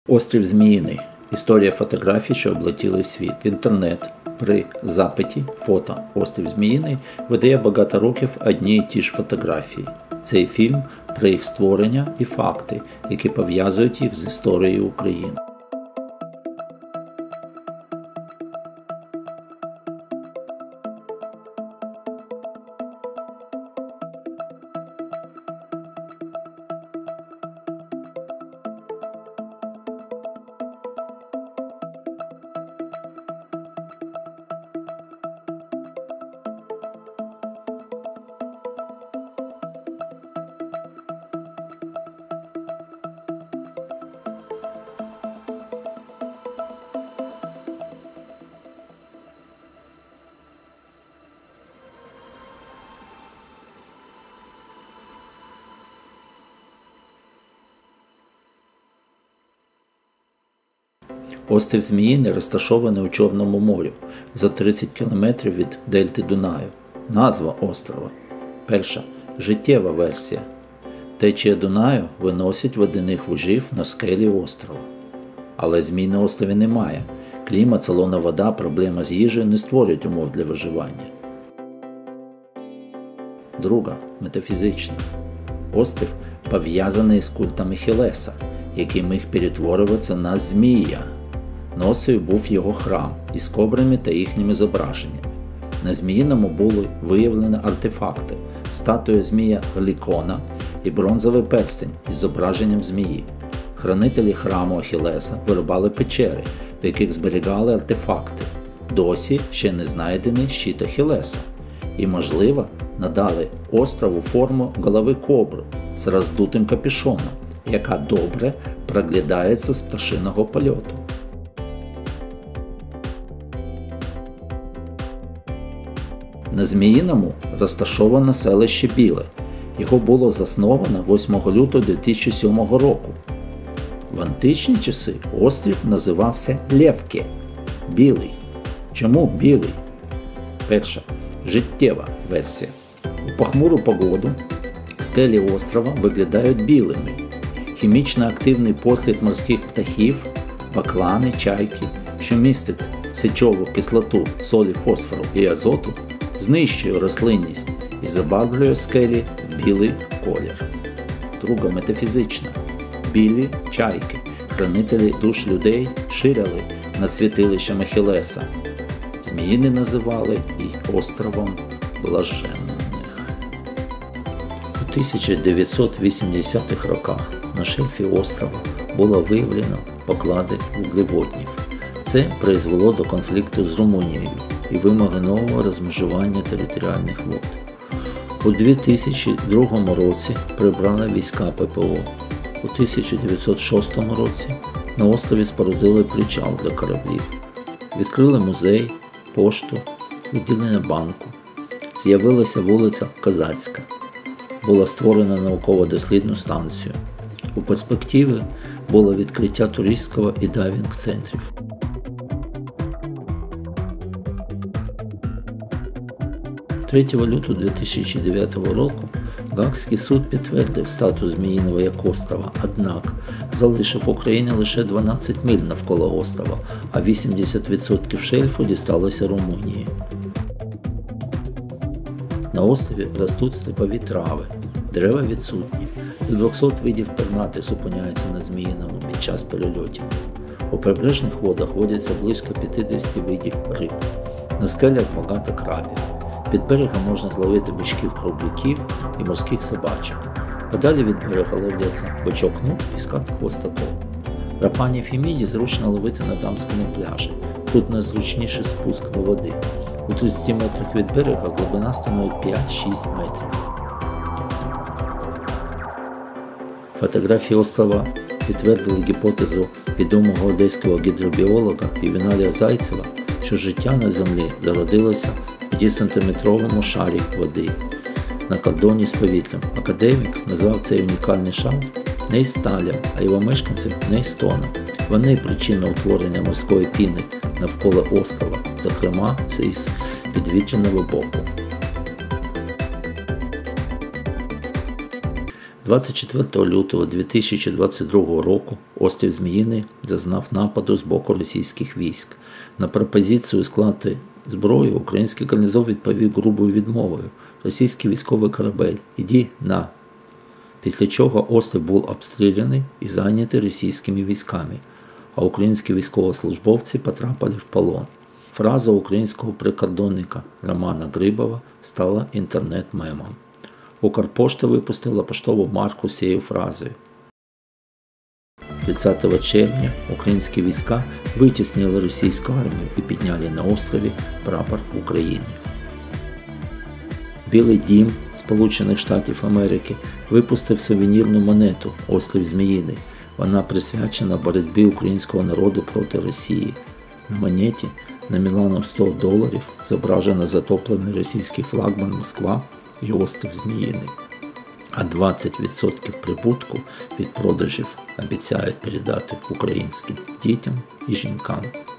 Острів Зміїний. Історія фотографій, що облетіли світ. Інтернет при запиті фото «Острів Зміїний» видає багато років одні й ті ж фотографії. Цей фільм про їх створення і факти, які пов'язують їх з історією України. Острів Зміїний розташований у Чорному морі, за 30 км від дельти Дунаю. Назва острова. Перша. Життєва версія. Течія Дунаю виносить водяних вужів на скелі острова. Але змій на острові немає. Клімат, солона вода, проблема з їжею не створюють умов для виживання. Друга. Метафізична. Острів пов'язаний з культом Ахілеса, який міг перетворюватися на змія. На острові був його храм із кобрами та їхніми зображеннями. На Зміїному були виявлені артефакти, статуя змія Глікона і бронзовий перстень із зображенням змії. Хранителі храму Ахілеса вирубали печери, в яких зберігали артефакти. Досі ще не знайдений щит Ахілеса. І, можливо, надали острову форму голови кобри з роздутим капюшоном, яка добре проглядається з пташиного польоту. На Зміїному розташоване селище Біле. Його було засновано 8 лютого 2007 року. В античні часи острів називався Левке – Білий. Чому Білий? Перша. Життєва версія. У похмуру погоду скелі острова виглядають білими. Хімічно активний послід морських птахів, баклани, чайки, що містять сечову кислоту, солі, фосфору і азоту, знищує рослинність і забарвлює скелі в білий колір. Друга метафізична. Білі чайки, хранителі душ людей, ширяли над святилищем Ахілеса. Зміїни називали і островом блаженних. У 1980-х роках на шельфі острова було виявлено поклади вуглеводнів. Це призвело до конфлікту з Румунією і вимоги нового розмежування територіальних вод. У 2002 році прибрали війська ППО. У 1906 році на острові спорудили причал для кораблів. Відкрили музей, пошту, відділення банку. З'явилася вулиця Козацька. Була створена науково-дослідну станцію. У перспективі було відкриття туристського і дайвінг-центрів. 3 лютого 2009 року Гаазький суд підтвердив статус Зміїного як острова, однак залишив Україні лише 12 миль навколо острова, а 80% шельфу дісталося Румунії. На острові ростуть степові трави, дерева відсутні. До 200 видів пернатих зупиняються на Зміїному під час перельотів. У прибережних водах водяться близько 50 видів риб. На скелях багато крабів. Під берегом можна зловити бичків-кругляків і морських собачок. Подалі від берега ловляться бичок-нут і скат-хвостаков. Рапанів і міді зручно ловити на Дамському пляжі. Тут найзручніший спуск до води. У 30 метрах від берега глибина становить 5-6 метрів. Фотографії острова підтвердили гіпотезу відомого одеського гідробіолога Євгенія Зайцева, що життя на землі зародилося в 10-сантиметровому шарі води на кордоні з повітрям. Академік назвав цей унікальний шар нейсталем, а його мешканців нейстоном. Вони причина утворення морської піни навколо острова, зокрема із підвітряного боку. 24 лютого 2022 року острів Зміїний зазнав нападу з боку російських військ. На пропозицію скласти зброю український гарнізон відповів грубою відмовою. Російський військовий корабель «Іди на!». Після чого острів був обстріляний і зайнятий російськими військами, а українські військовослужбовці потрапили в полон. Фраза українського прикордонника Романа Грибова стала інтернет-мемом. Укрпошта випустила поштову марку з цією фразою. 30 червня українські війська витіснили російську армію і підняли на острові прапор України. Білий дім Сполучених Штатів Америки випустив сувенірну монету «Острів Зміїний». Вона присвячена боротьбі українського народу проти Росії. На монеті номіналом $100 зображено затоплений російський флагман «Москва» і острів Зміїний. А 20% прибутку від продажів обіцяють передати українським дітям і жінкам.